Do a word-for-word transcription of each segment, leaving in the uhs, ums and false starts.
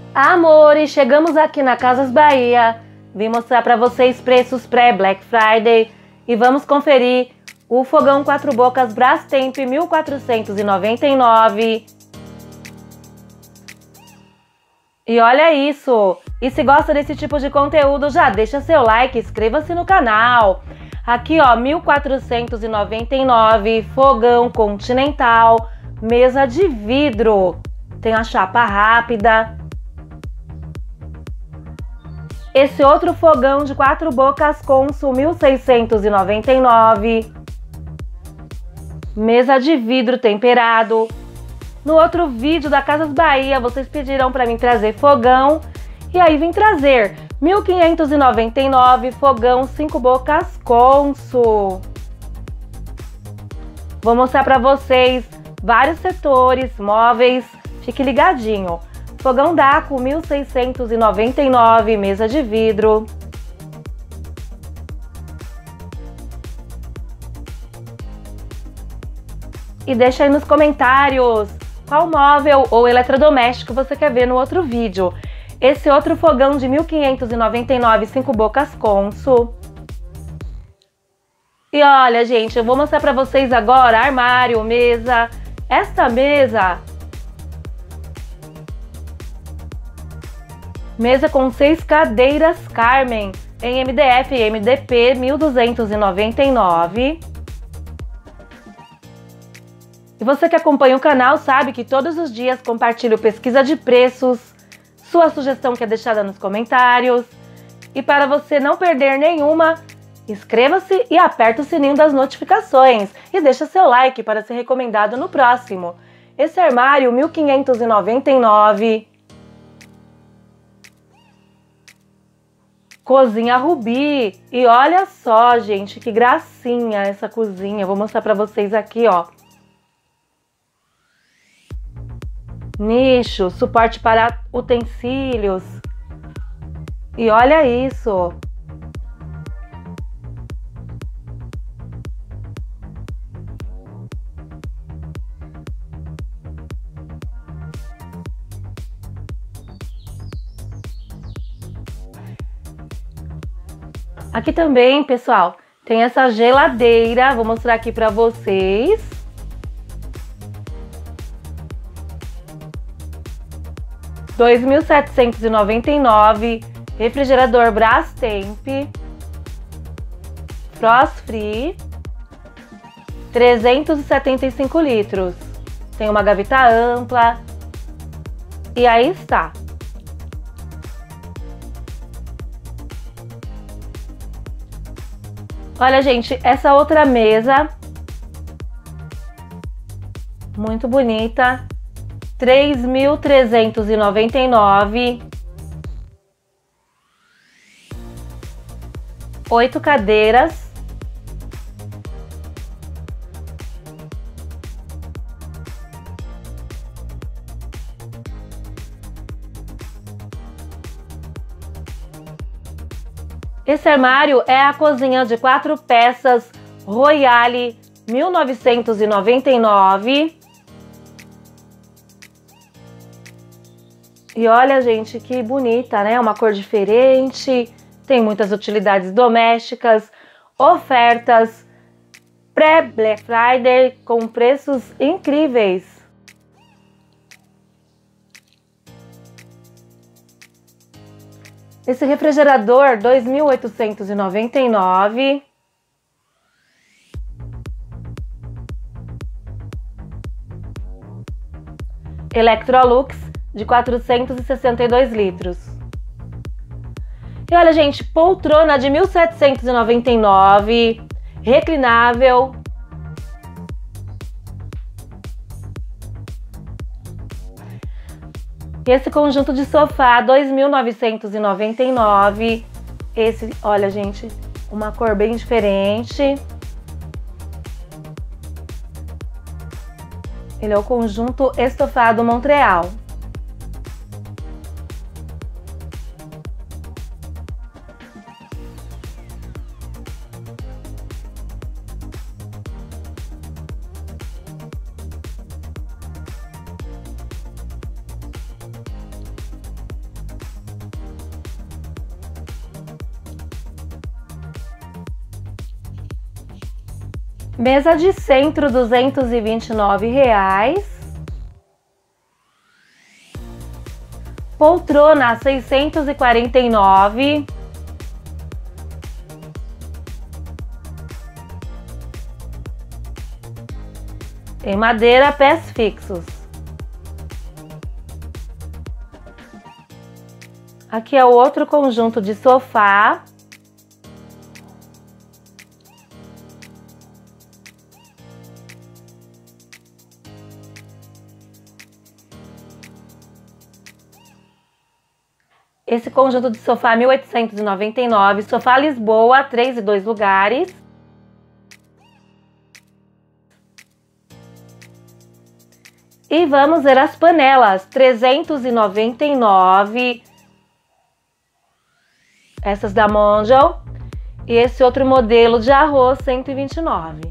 Amores, chegamos aqui na Casas Bahia. Vim mostrar para vocês preços pré-Black Friday e vamos conferir o fogão quatro bocas Brastemp mil quatrocentos e noventa e nove. E olha isso! E se gosta desse tipo de conteúdo, já deixa seu like, inscreva-se no canal. Aqui ó, mil quatrocentos e noventa e nove, fogão continental, mesa de vidro. Tem a chapa rápida. Esse outro fogão de quatro bocas Consul mil seiscentos e noventa e nove. Mesa de vidro temperado. No outro vídeo da Casas Bahia, vocês pediram para mim trazer fogão. E aí vim trazer mil quinhentos e noventa e nove, fogão cinco bocas Consul. Vou mostrar para vocês vários setores, móveis. Fique ligadinho. Fogão Daco mil seiscentos e noventa e nove, mesa de vidro. E deixa aí nos comentários qual móvel ou eletrodoméstico você quer ver no outro vídeo. Esse outro fogão de mil quinhentos e noventa e nove, cinco bocas Consul. E olha, gente, eu vou mostrar para vocês agora armário, mesa. Esta mesa... Mesa com seis cadeiras Carmen, em M D F e M D P, mil duzentos e noventa e nove. E você que acompanha o canal sabe que todos os dias compartilho pesquisa de preços, sua sugestão que é deixada nos comentários. E para você não perder nenhuma, inscreva-se e aperta o sininho das notificações. E deixa seu like para ser recomendado no próximo. Esse armário, mil quinhentos e noventa e nove. Cozinha Rubi. E olha só, gente, que gracinha essa cozinha. Vou mostrar para vocês aqui, ó. Nicho, suporte para utensílios. E olha isso. Aqui também, pessoal, tem essa geladeira. Vou mostrar aqui para vocês. dois mil setecentos e noventa e nove, refrigerador Brastemp, Frost Free, trezentos e setenta e cinco litros. Tem uma gaveta ampla. E aí está. Olha, gente, essa outra mesa, muito bonita, três mil trezentos e noventa e nove, oito cadeiras, esse armário é a cozinha de quatro peças Royale mil novecentos e noventa e nove. E olha, gente, que bonita, né? Uma cor diferente, tem muitas utilidades domésticas, ofertas pré-Black Friday com preços incríveis. Esse refrigerador, dois mil oitocentos e noventa e nove. Electrolux, de quatrocentos e sessenta e dois litros. E olha, gente, poltrona de mil setecentos e noventa e nove, reclinável. E esse conjunto de sofá, dois mil novecentos e noventa e nove. Esse, olha, gente, uma cor bem diferente. Ele é o conjunto estofado Montreal. Mesa de centro, duzentos e vinte e nove reais. Poltrona, seiscentos e quarenta e nove. Em madeira, pés fixos. Aqui é o outro conjunto de sofá. Esse conjunto de sofá mil oitocentos e noventa e nove, sofá Lisboa, três e dois lugares. E vamos ver as panelas, trezentos e noventa e nove. Essas da Mondial. E esse outro modelo de arroz, cento e vinte e nove.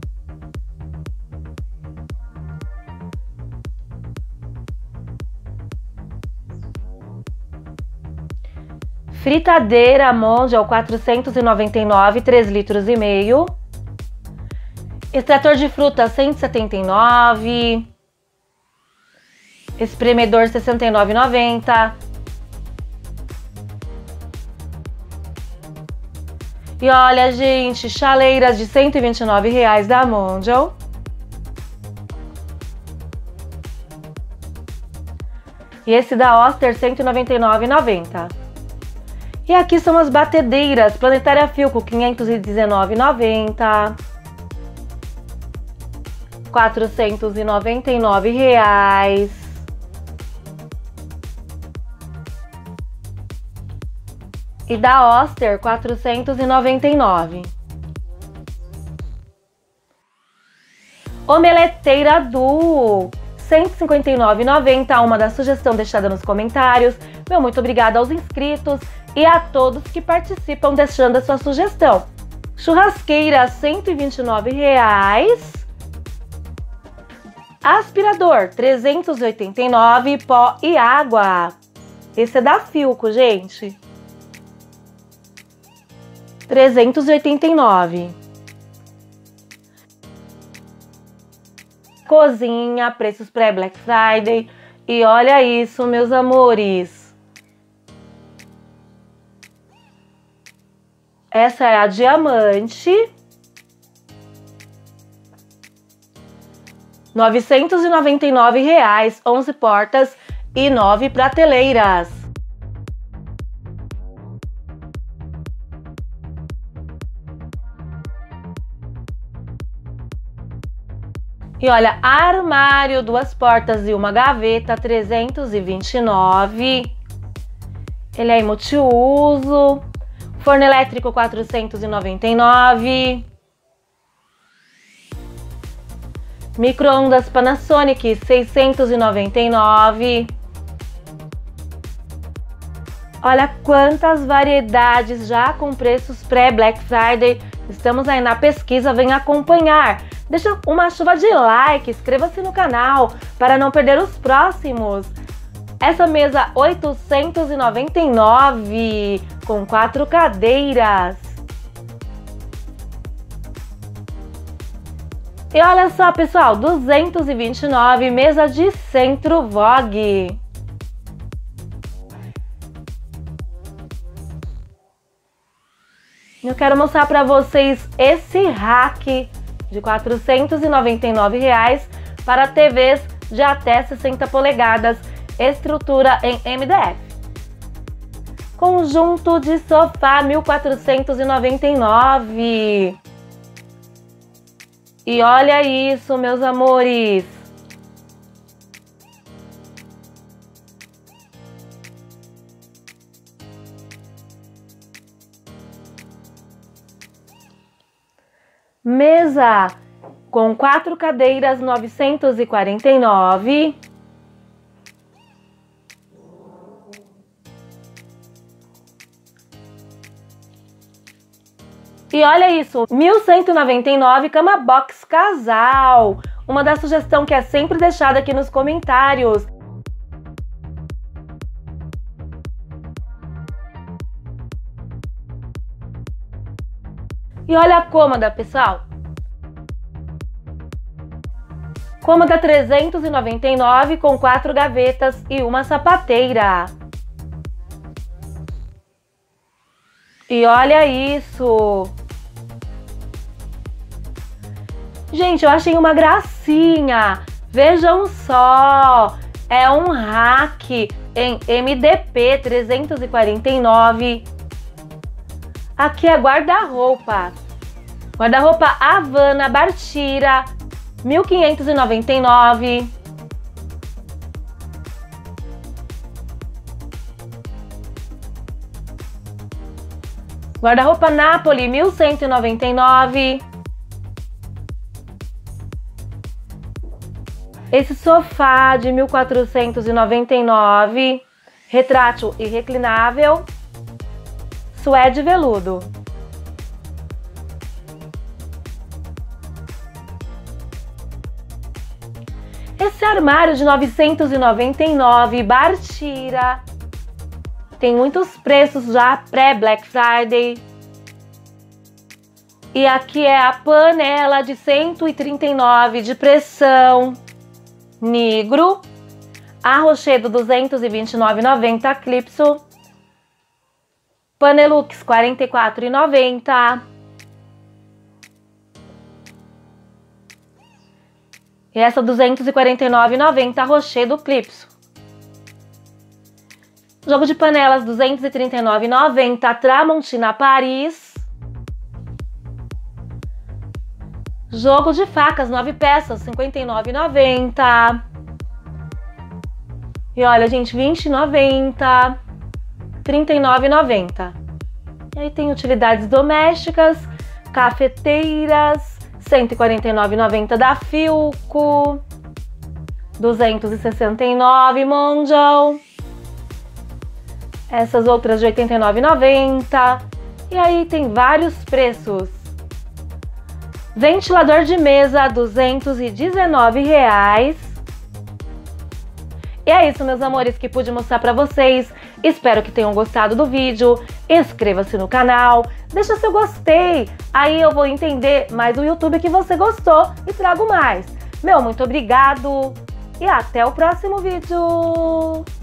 Fritadeira Mondial, quatrocentos e noventa e nove, três litros e meio. Extrator de fruta, cento e setenta e nove. Espremedor, sessenta e nove reais e noventa centavos. E olha, gente, chaleiras de cento e vinte e nove reais da Mondial. E esse da Oster, cento e noventa e nove reais e noventa centavos. E aqui são as batedeiras, Planetária Philco, quinhentos e dezenove reais e noventa centavos. quatrocentos e noventa e nove reais. E da Oster, quatrocentos e noventa e nove reais. Omeleteira Duo, cento e cinquenta e nove reais e noventa centavos, uma da sugestão deixada nos comentários. Meu muito obrigada aos inscritos e a todos que participam deixando a sua sugestão. Churrasqueira, cento e vinte e nove reais. Aspirador, trezentos e oitenta e nove reais, pó e água. Esse é da Philco, gente. trezentos e oitenta e nove reais. Cozinha, preços pré-Black Friday. E olha isso, meus amores. Essa é a diamante. novecentos e noventa e nove reais, onze portas e nove prateleiras. E olha, armário, duas portas e uma gaveta, trezentos e vinte e nove reais. Ele é em multiuso. Forno elétrico, quatrocentos e noventa e nove reais. Micro-ondas Panasonic, seiscentos e noventa e nove reais. Olha quantas variedades já com preços pré-Black Friday. Estamos aí na pesquisa, vem acompanhar. Deixa uma chuva de like, inscreva-se no canal para não perder os próximos. Essa mesa oitocentos e noventa e nove reais com quatro cadeiras. E olha só, pessoal, duzentos e vinte e nove reais, mesa de centro Vogue. Eu quero mostrar para vocês esse rack de quatrocentos e noventa e nove reais para T Vs de até sessenta polegadas, estrutura em M D F. Conjunto de sofá, mil quatrocentos e noventa e nove reais. E olha isso, meus amores. Mesa com quatro cadeiras, novecentos e quarenta e nove reais. E olha isso, mil cento e noventa e nove reais, cama box casal. Uma da sugestão que é sempre deixada aqui nos comentários. E olha a cômoda, pessoal. Cômoda trezentos e noventa e nove com quatro gavetas e uma sapateira. E olha isso! Gente, eu achei uma gracinha! Vejam só! É um rack em M D P trezentos e quarenta e nove. Aqui é guarda-roupa. Guarda-roupa Havana Bartira, mil quinhentos e noventa e nove. Guarda-roupa Napoli, mil cento e noventa e nove. Esse sofá de mil quatrocentos e noventa e nove, retrátil e reclinável, suede veludo. Esse armário de novecentos e noventa e nove, Bartira, tem muitos preços já pré-Black Friday. E aqui é a panela de cento e trinta e nove de pressão, Nigro, a Rochedo duzentos e vinte e nove reais e noventa centavos, Clipso, Panelux quarenta e quatro reais e noventa centavos. E essa duzentos e quarenta e nove reais e noventa centavos, Rochedo Clipso. Jogo de panelas duzentos e trinta e nove reais e noventa centavos, Tramontina Paris. Jogo de facas, nove peças, cinquenta e nove reais e noventa centavos. E olha, gente, vinte reais e noventa centavos, trinta e nove reais e noventa centavos. E aí tem utilidades domésticas, cafeteiras, cento e quarenta e nove reais e noventa centavos da Filco, duzentos e sessenta e nove reais Mondial. Essas outras de oitenta e nove reais e noventa centavos. E aí tem vários preços. Ventilador de mesa, duzentos e dezenove reais. E é isso, meus amores, que pude mostrar pra vocês. Espero que tenham gostado do vídeo. Inscreva-se no canal, deixa seu gostei. Aí eu vou entender mais o YouTube que você gostou e trago mais. Meu, muito obrigado e até o próximo vídeo.